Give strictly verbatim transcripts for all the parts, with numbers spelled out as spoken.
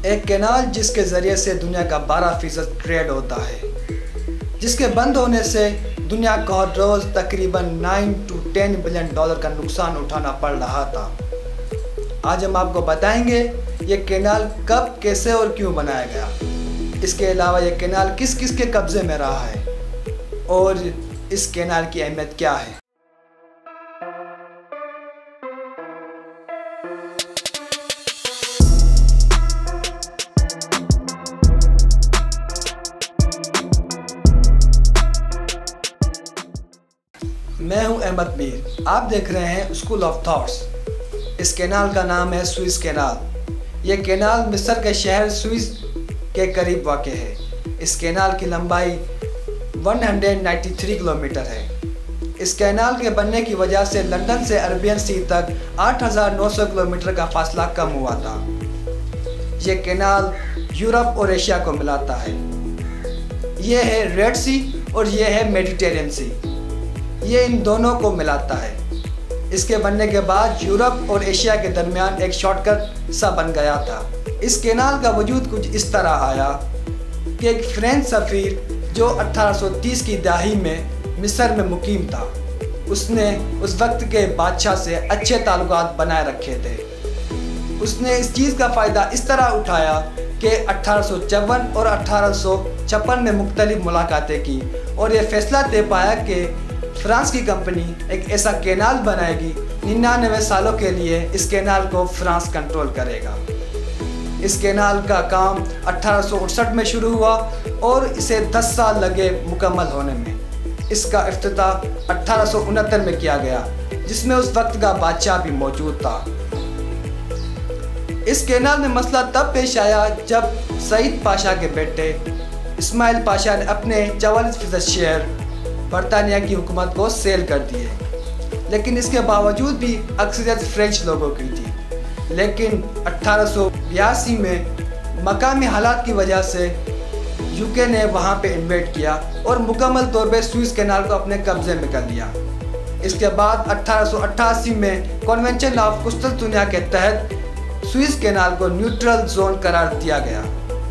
ایک کینال جس کے ذریعے سے دنیا کا بارہ فیصد ٹریڈ ہوتا ہے، جس کے بند ہونے سے دنیا کو ہر روز تقریباً nine to ten billion dollar کا نقصان اٹھانا پڑ رہا تھا۔ آج ہم آپ کو بتائیں گے یہ کینال کب، کیسے اور کیوں بنایا گیا۔ اس کے علاوہ یہ کینال کس کس کے قبضے میں رہا ہے اور اس کینال کی اہمیت کیا ہے۔ میں ہوں احمد میر، آپ دیکھ رہے ہیں اسکول آف تھاٹس۔ اس کینال کا نام ہے سوئس کینال۔ یہ کینال مصر کے شہر سوئس کے قریب واقع ہے۔ اس کینال کی لمبائی ایک سو ترانوے کلومیٹر ہے۔ اس کینال کے بننے کی وجہ سے لندن سے عربین سی تک آٹھ ہزار نو سو کلومیٹر کا فاصلہ کم ہوا تھا۔ یہ کینال یورپ اور ایشیا کو ملاتا ہے۔ یہ ہے ریڈ سی اور یہ ہے میڈیٹرینین سی۔ یہ ان دونوں کو ملاتا ہے۔ اس کے بننے کے بعد یورپ اور ایشیا کے درمیان ایک شارٹ کٹ سا بن گیا تھا۔ اس کینال کا وجود کچھ اس طرح آیا کہ ایک فرینچ سفیر جو اٹھارہ سو تیس کی دہائی میں مصر میں مقیم تھا، اس نے اس وقت کے بادشاہ سے اچھے تعلقات بنائے رکھے تھے۔ اس نے اس چیز کا فائدہ اس طرح اٹھایا کہ اٹھارہ سو چون اور اٹھارہ سو چھپن میں مختلف ملاقاتیں کی اور یہ فیصلہ طے پایا کہ فرانس کی کمپنی ایک ایسا کینال بنائے گی، ننانوے سالوں کے لیے اس کینال کو فرانس کنٹرول کرے گا۔ اس کینال کا کام اٹھارہ سو اڑسٹھ میں شروع ہوا اور اسے دس سال لگے مکمل ہونے میں۔ اس کا افتتاح اٹھارہ سو انہتر میں کیا گیا، جس میں اس وقت کا بادشاہ بھی موجود تھا۔ اس کینال میں مسئلہ تب پیش آیا جب سعید پاشا کے بیٹے اسماعیل پاشا نے اپنے چوالیس فیصد شیئر برطانیہ کی حکومت کو سیل کر دیے، لیکن اس کے باوجود بھی اکثریت فرینچ لوگوں کی تھی۔ لیکن اٹھارہ سو بیاسی میں مقامی حالات کی وجہ سے یو کے نے وہاں پہ انویٹ کیا اور مکمل طور پہ سوئس کینال کو اپنے قبضے میں کر لیا۔ اس کے بعد اٹھارہ سو اٹھاسی میں کنونشن آف قسطنطنیہ کے تحت سوئس کینال کو نیوٹرل زون قرار دیا گیا،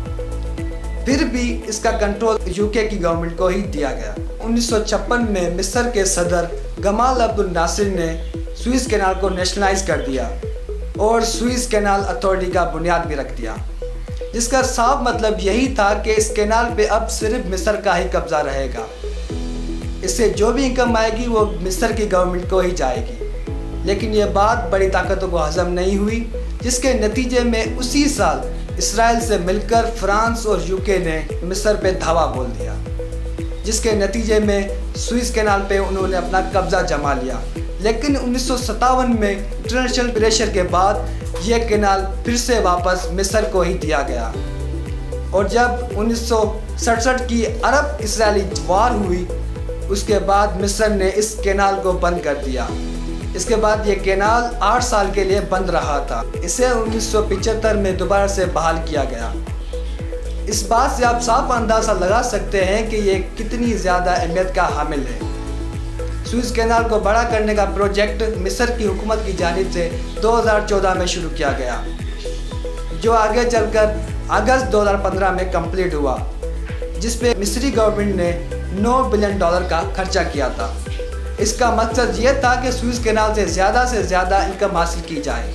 پھر بھی اس کا کنٹرول یو کے کی گورنمنٹ کو ہی دیا گیا۔ انیس سو چھپن میں مصر کے صدر گمال عبد الناصر نے سوئس کینال کو نیشنلائز کر دیا اور سوئس کینال اتھارٹی کا بنیاد بھی رکھ دیا، جس کا صاف مطلب یہی تھا کہ اس کینال پہ اب صرف مصر کا ہی قبضہ رہے گا۔ اس سے جو بھی انکم آئے گی وہ مصر کی گورنمنٹ کو ہی جائے گی۔ لیکن یہ بات بڑی طاقتوں کو ہضم نہیں ہوئی، جس کے نتیجے میں اسی سال اسرائیل سے مل کر فرانس اور یو کے نے مصر پہ دھاوا بول دیا، جس کے نتیجے میں سوئس کینال پہ انہوں نے اپنا قبضہ جما لیا۔ لیکن انیس سو ستاون میں انٹرنیشنل پریشر کے بعد یہ کینال پھر سے واپس مصر کو ہی دیا گیا، اور جب انیس سو سڑسٹھ کی عرب اسرائیلی وار ہوئی، اس کے بعد مصر نے اس کینال کو بند کر دیا۔ اس کے بعد یہ کینال آٹھ سال کے لیے بند رہا تھا۔ اسے انیس سو پچہتر میں دوبارہ سے بحال کیا گیا۔ اس بات سے آپ صاف اندازہ لگا سکتے ہیں کہ یہ کتنی زیادہ اہمیت کا حامل ہے۔ سوئس کینال کو بڑا کرنے کا پروجیکٹ مصر کی حکومت کی جانب سے دو ہزار چودہ میں شروع کیا گیا، جو آگے چل کر اگست دو ہزار پندرہ میں کمپلیٹ ہوا، جس پہ مصری گورنمنٹ نے نو بلین ڈالر کا خرچہ کیا تھا۔ اس کا مقصد یہ تھا کہ سوئس کینال سے زیادہ سے زیادہ انکم حاصل کی جائے۔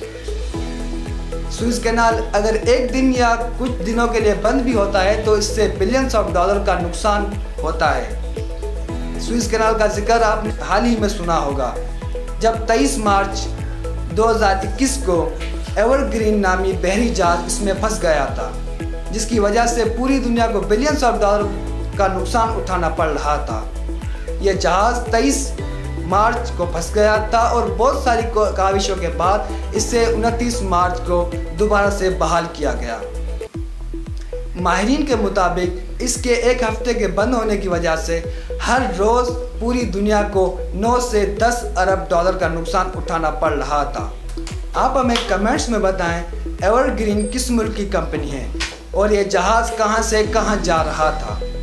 سوئس کینال اگر ایک دن یا کچھ دنوں کے لیے بند بھی ہوتا ہے تو اس سے بلینز آف ڈالر کا نقصان ہوتا ہے۔ سوئس کینال کا ذکر آپ نے حال ہی میں سنا ہوگا، جب تیئیس مارچ دو ہزار اکیس کو ایور گرین نامی بحری جہاز اس میں پھنس گیا تھا، جس کی وجہ سے پوری دنیا کو بلینز آف ڈالر کا نقصان اٹھانا پڑ رہا تھا۔ یہ جہاز تیئیس مارچ کو پھنس گیا تھا اور بہت ساری کاوشوں کے بعد اسے انتیس مارچ کو دوبارہ سے بحال کیا گیا۔ ماہرین کے مطابق اس کے ایک ہفتے کے بند ہونے کی وجہ سے ہر روز پوری دنیا کو نو سے دس ارب ڈالر کا نقصان اٹھانا پڑ رہا تھا۔ آپ ہمیں کمنٹس میں بتائیں ایور گرین کس ملک کی کمپنی ہے اور یہ جہاز کہاں سے کہاں جا رہا تھا۔